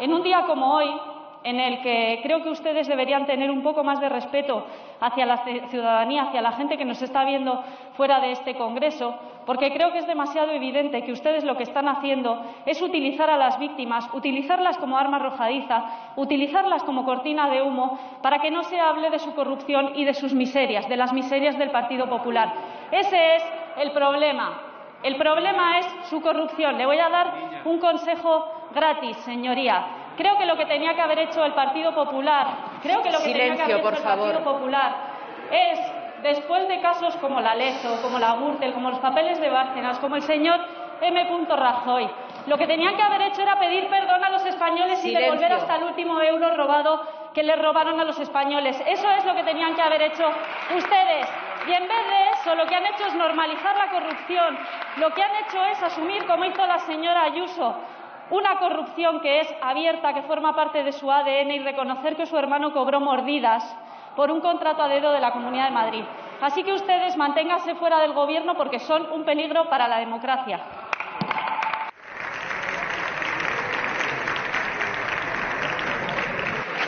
en un día como hoy, en el que creo que ustedes deberían tener un poco más de respeto hacia la ciudadanía, hacia la gente que nos está viendo fuera de este Congreso, porque creo que es demasiado evidente que ustedes lo que están haciendo es utilizar a las víctimas, utilizarlas como arma arrojadiza, utilizarlas como cortina de humo para que no se hable de su corrupción y de sus miserias, de las miserias del Partido Popular. Ese es el problema. El problema es su corrupción. Le voy a dar un consejo gratis, señoría. Creo que lo que tenía que haber hecho el Partido Popular, es, después de casos como la Lezo, como la Gürtel, como los papeles de Bárcenas, como el señor M. Rajoy, lo que tenían que haber hecho era pedir perdón a los españoles y devolver hasta el último euro robado que les robaron a los españoles. Eso es lo que tenían que haber hecho ustedes. Y en vez de eso, lo que han hecho es normalizar la corrupción. Lo que han hecho es asumir, como hizo la señora Ayuso, una corrupción que es abierta, que forma parte de su ADN, y reconocer que su hermano cobró mordidas por un contrato a dedo de la Comunidad de Madrid. Así que ustedes manténganse fuera del Gobierno porque son un peligro para la democracia.